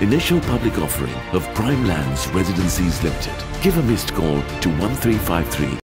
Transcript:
Initial public offering of Prime Lands Residencies Limited. Give a missed call to 1353